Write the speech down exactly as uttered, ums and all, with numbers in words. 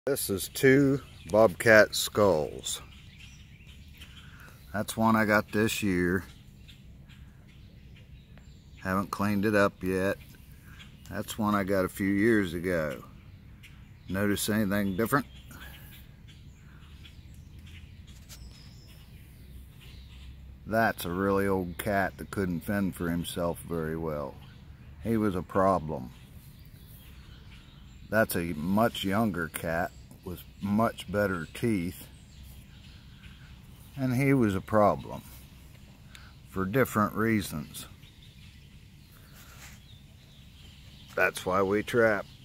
This is two bobcat skulls. That's one I got this year. Haven't cleaned it up yet. That's one I got a few years ago. Notice anything different? That's a really old cat that couldn't fend for himself very well. He was a problem. That's a much younger cat with much better teeth, and he was a problem for different reasons. That's why we trap.